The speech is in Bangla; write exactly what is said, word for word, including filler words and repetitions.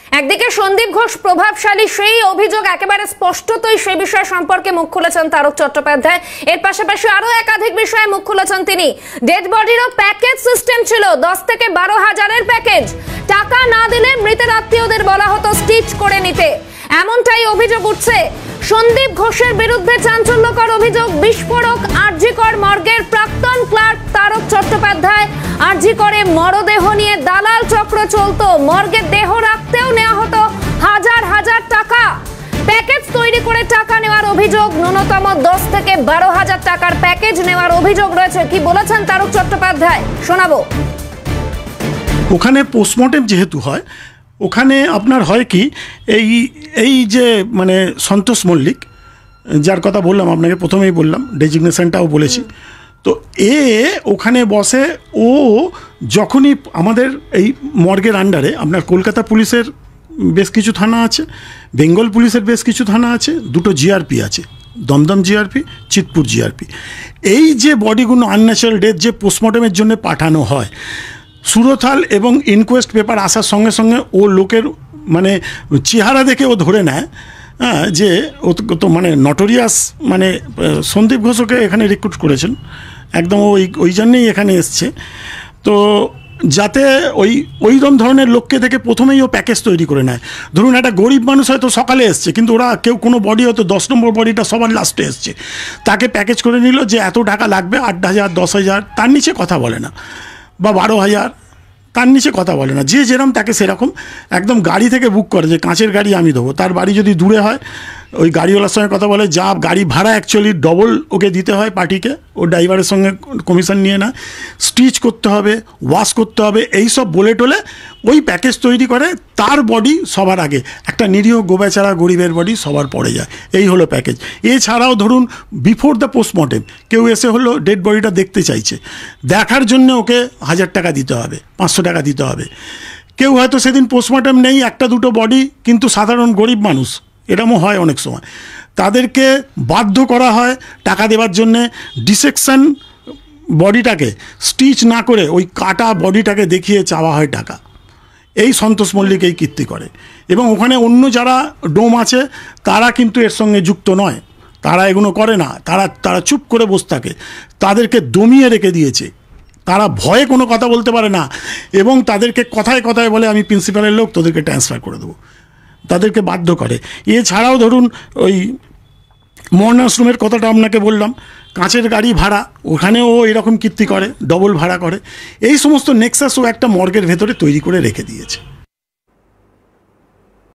একদিকে সন্দীপ ঘোষ প্রভাবশালী, সেই অভিযোগ একেবারে স্পষ্টতই সেই বিষয় সম্পর্কে মুখ খুলেছেন তারক চট্টোপাধ্যায়। এর পাশাপাশি আরো একাধিক বিষয়ে মুখ খুলেছেন তিনি। ডেড বডিরও প্যাকেজ সিস্টেম ছিল, দশ থেকে বারো হাজারের প্যাকেজ। টাকা না দিলে মৃতের আত্মীয়দের বলা হতো স্টিচ করে নিতে, এমনটাই অভিযোগ উঠছে। সন্দীপ ঘোষের বিরুদ্ধে চাঞ্চল্যকর অভিযোগ, বিস্ফোরক আরজি কর মর্গের প্রাক্তন ক্লার্ক তারক চট্টোপাধ্যায়। আরজি করে মরদেহ নিয়ে দালাল চক্র চলতো, মর্গে দেহ রাখতেও নেওয়া হতো হাজার হাজার টাকা। প্যাকেজ তৈরি করে টাকা নেওয়ার অভিযোগ, ন্যূনতম দশ থেকে বারো হাজার টাকার প্যাকেজ নেওয়ার অভিযোগ রয়েছে। কি বলেছেন তারক চট্টোপাধ্যায় শোনাবো। ওখানে পোস্টমর্টেম যেহেতু হয়, ওখানে আপনার হয় কি, এই এই যে মানে সন্তোষ মল্লিক, যার কথা বললাম আপনাকে প্রথমেই বললাম, ডেজিগনেশনটাও বলেছি, তো এ ওখানে বসে। ও যখনই আমাদের এই মর্গের আন্ডারে আপনার কলকাতা পুলিশের বেশ কিছু থানা আছে, বেঙ্গল পুলিশের বেশ কিছু থানা আছে, দুটো জিআরপি আছে, দমদম জিআরপি, চিতপুর জিআরপি। এই যে বডিগুলো আনন্যাচারাল ডেথ যে পোস্টমর্টমের জন্য পাঠানো হয়, সুরথাল এবং ইনকোয়েস্ট পেপার আসার সঙ্গে সঙ্গে ও লোকের মানে চেহারা দেখে ও ধরে নেয় হ্যাঁ যে ও তো মানে নটোরিয়াস, মানে সন্দীপ ঘোষকে এখানে রিক্রুট করেছেন একদম, ওই ওই জন্যেই এখানে এসছে। তো যাতে ওই ওইরকম ধরনের লোককে দেখে প্রথমেই ও প্যাকেজ তৈরি করে নেয়। ধরুন একটা গরিব মানুষ হয়তো সকালে এসছে, কিন্তু ওরা কেউ কোনো বডি হয়তো দশ নম্বর বডিটা সবার লাস্টে এসছে, তাকে প্যাকেজ করে নিল যে এত টাকা লাগবে, আট হাজার দশ হাজার তার নিচে কথা বলে না, বা বারো হাজার তার নিচে কথা বলে না। যে যেরকম তাকে সেরকম একদম গাড়ি থেকে বুক করে, যে কাঁচের গাড়ি আমি দেবো। তার বাড়ি যদি দূরে হয়, ওই গাড়িওয়ালার সঙ্গে কথা বলে, যা গাড়ি ভাড়া অ্যাকচুয়ালি ডবল ওকে দিতে হয় পার্টিকে, ও ড্রাইভারের সঙ্গে কমিশন নিয়ে না, স্টিচ করতে হবে, ওয়াশ করতে হবে, এই সব বলে টোলে ওই প্যাকেজ তৈরি করে। তার বডি সবার আগে, একটা নিরীহ গোবেচারা গরিবের বডি সবার পড়ে যায়, এই হলো প্যাকেজ। এছাড়াও ধরুন বিফোর দ্য পোস্টমর্টেম কেউ এসে হলো ডেড বডিটা দেখতে চাইছে, দেখার জন্য ওকে হাজার টাকা দিতে হবে, পাঁচশো টাকা দিতে হবে। কেউ হয়তো সেদিন পোস্টমর্টেম নেই, একটা দুটো বডি, কিন্তু সাধারণ গরিব মানুষ, এরকমও হয় অনেক সময়, তাদেরকে বাধ্য করা হয় টাকা দেওয়ার জন্যে। ডিসেকশন বডিটাকে স্টিচ না করে ওই কাটা বডিটাকে দেখিয়ে চাওয়া হয় টাকা। এই সন্তোষ মল্লিক এই কীর্তি করে, এবং ওখানে অন্য যারা ডোম আছে তারা কিন্তু এর সঙ্গে যুক্ত নয়, তারা এগুলো করে না, তারা তারা চুপ করে বসে থাকে। তাদেরকে দমিয়ে রেখে দিয়েছে, তারা ভয়ে কোনো কথা বলতে পারে না, এবং তাদেরকে কথায় কথায় বলে আমি প্রিন্সিপালের লোক, তোদেরকে ট্রান্সফার করে দেবো, তাদেরকে বাধ্য করে। এছাড়াও ধরুন ওই মর্নার্স রুমের কথাটা আপনাকে বললাম, কাঁচের গাড়ি ভাড়া, ওখানেও ও এরকম কীর্তি করে, ডবল ভাড়া করে। এই সমস্ত নেক্সাস ও একটা মর্গের ভেতরে তৈরি করে রেখে দিয়েছে।